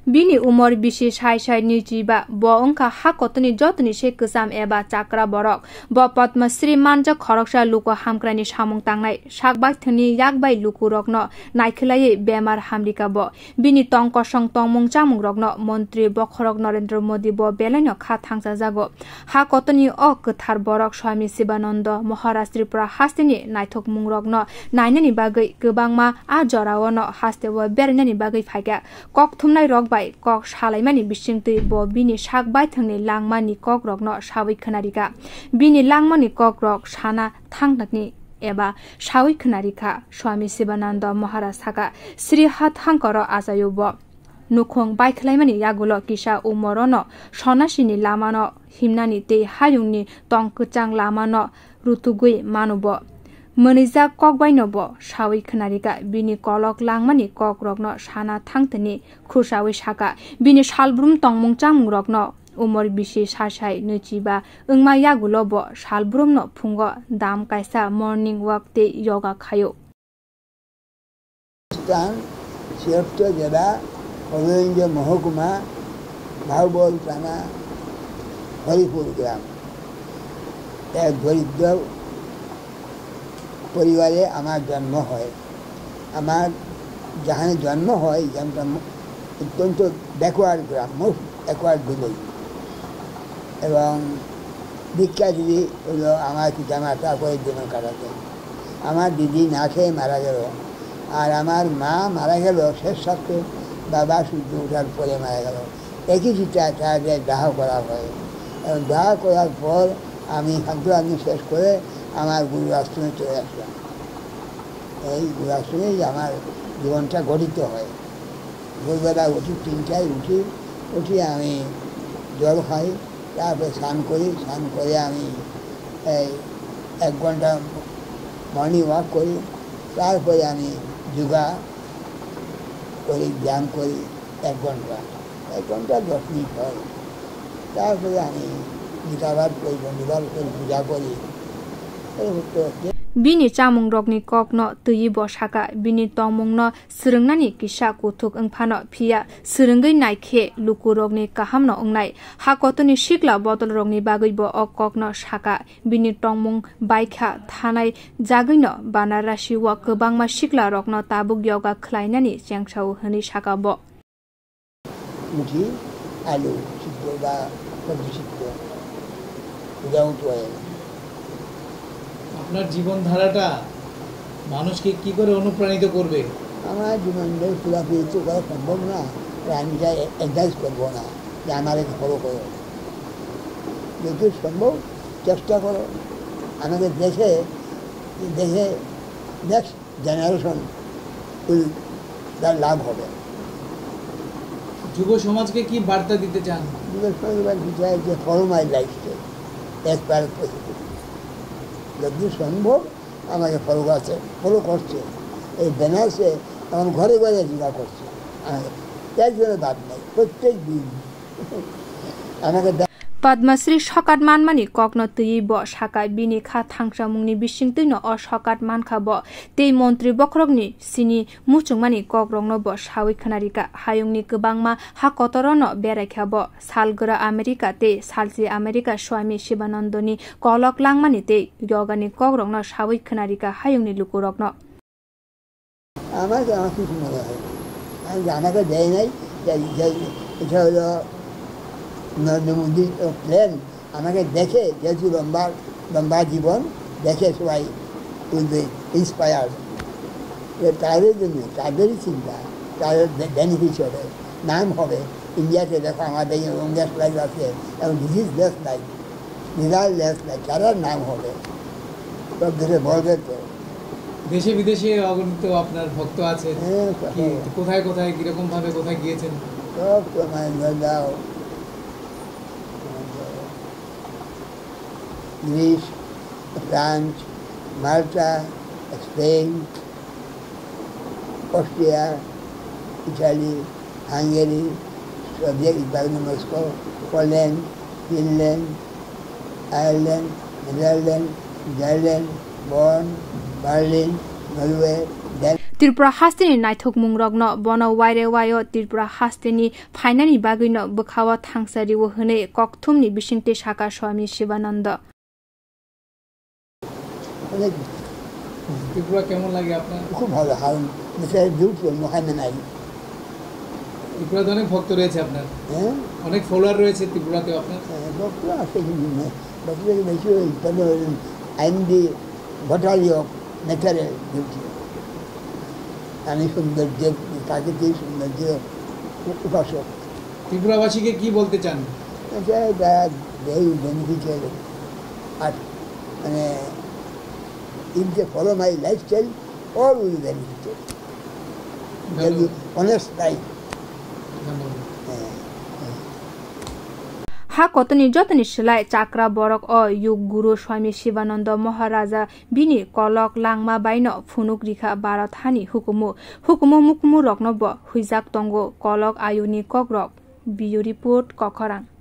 Bini umur bisi sai nijiba bo ongka hakotoni jotoni se kusam eba chakra borok bo padmashree manjak khoroksa luku hamkrani samung tangnai sakbaithani yakbai luku rokno naikhlai bemar hamrika bo bini tongkosong tongmung chamung rokno mantri bokhorok Narendra Modi bo belaino kha thangsa jago hakotoni o kuthar borok swami Shivananda maharaj Tripura hasteni naithok mung rokno nainani bagwi kwbangma a jorawono hastewo bernani bagwi phaika kokthumnai rokbai koksalaimani bisingtwi bo bini baithangni langma ni kokrogno sawi khonarika bini langma ni kokrog sana thangtakni eba sawi khonarika swami Shivananda maharaj sakha Sri Hathangkoro ajayo bo nukhong baikhlaimani yagulo kisa umorono sonasini lamano himnani te hayungni tongkuchang lamano rutugui manubo Manija kokbaino bo sawi khonarika bini kolok langmani kokrogno sana thangtani khursawi sakha bini salbrum tongmung chamung rokno umur bisi sai nichiba ungma yagulo bo salbrumno phungo dam kaisa morning walk te yoga khayo Stan Sirto Jada Olenje Mohokuma Bhaubol Tana Haripur Gram এক দরিদ্র পরিবারে আমার জন্ম হয় আমার যেখানে জন্ম হয় গ্রামটা অত্যন্ত ব্যাকওয়ার্ড গ্রাম মোস্ট ব্যাকওয়ার্ড ভিলেজ এবং ভিক্ষা দিদি হলো আমার জামাটা করে জন্য কাটাতে আমার দিদি না খেয়ে মারা গেল আর আমার মা মারা গেল শেষ সাথে বাবা সূর্য ওঠার পরে মারা গেল একই চিন্তা তাদের দাহ করা হয় এবং দাহ করার পর আমি খাদ্য শেষ করে আমার গুরু আশ্রমে চলে আসলাম এই গুরু আশ্রমেই আমার জীবনটা গঠিত হয় ভোরবেলা উঠি 3টায় উঠি আমি জল খাই তারপরে স্নান করে আমি এই 1 ঘন্টা মর্নিং ওয়াক করি তারপরে আমি যোগা করি ব্যায়াম করি 1 ঘন্টা 10 মিনিট হয় তারপরে আমি গীতাবাদ করি বন্ধুবাদ করি পূজা করি Bini chamung rokni kokno tui bo saka bini tongmungno srungnani kisa kuthuk ungphano phia srungai naikhe luku rokni kahamno ungnai hakotoni sikla botol rokni bagui bo okokno saka bini tongmung baikha thanai jagino banarasi wa kwbangma sikla rokno tabuk yoga khlainani chengsau hani saka bo muthi alu sikko ba sabji sikko udaun toy আপনার জীবনধারাটা মানুষকে কি করে অনুপ্রাণিত করবে আমার জীবনটা পুরোপুরি তো করা সম্ভব না আমি যা অ্যাডভাইস করবো না যে আমাকে ফলো করো যেহেতু সম্ভব চেষ্টা করো আমাদের দেশে নেক্সট জেনারেশন তার লাভ হবে যুব সমাজকে কি বার্তা দিতে চান যুব সমাজ চাই যে follow my lifestyle as per possible যদি সম্ভব আমাকে ফলো করছে এই বেনারসে আমার ঘরে ঘরে যোগা করছে একজনের বাদ নেই প্রত্যেক দিন আমাকে Padmashree sokat manmani kokno tui bo saka bini kha thangsamungni bisingtwi no o sokat mankha bo tei mantri bokrogni sini muchungmani kokrogno bo sawi khonarika hayungni kwbangma hakotor no beraikha bo salgra America tei salsi America swami Shivanandani kolok langmani tei yogani kokrogno sawi khonarika hayungni lukurokno আমাকে কিছু মনে হয় আমি আমাকে দেয় নাই এটা হলো নরেন্দ্র মোদীর প্ল্যান আমাকে দেখে যেহেতু লম্বা জীবন দেখে সবাই ইন্সপায়ার তাদের জন্য তাদেরই চিন্তা তাদের বেনিফিট হবে নাম হবে ইন্ডিয়াতে দেখো আমাদের ইন্ডিয়া লাইফ আছে এবং disease less life disease less life তাদের নাম হবে সব দেশে বলবে তো দেশে বিদেশে অগণিত আপনার ভক্ত আছে কোথায় কোথায় কিরকম ভাবে কোথায় গিয়েছেন সব তোমার দাও Greece, France, Malta, Spain, Austria, Italy, Hungary, Soviet Union, Moscow, Poland, Finland, Ireland, Netherlands, Germany, Bonn, Berlin, Norway, Tripura hasteni naithokmung rogno bono waire wayo Tripura hasteni phainani bagwino bukhawa thangsari wo hne kokthumni bisingtwi sakha swami Shivananda. Tripura কেমন লাগে আপনার? খুব ভালো হাল metre দুধ মহান নাই ত্রিপুরাতে অনেক ভক্ত রয়েছে আপনার, হ্যাঁ অনেক ফলোয়ার রয়েছে ত্রিপুরাতে আপনার। ভক্ত আছে ভক্ত বেশি তাহলে আইন দি বটালিও ন্যাচারাল বিউটি আমি সৌন্দর্য প্রাকৃতিক সৌন্দর্য উপাসক। ত্রিপুরাবাসীকে কি বলতে চান? very beneficial art. And if they follow my lifestyle, all will be benefited. They'll be honest life. Hakotoni jotoni shilai chakra borog o yug guru swami Shivananda maharaja bini kolok langma baino phunuk rikha barat hani hukumu mukmu rokno bo huijak tongo kolok ayuni kokrog bio report kokorang.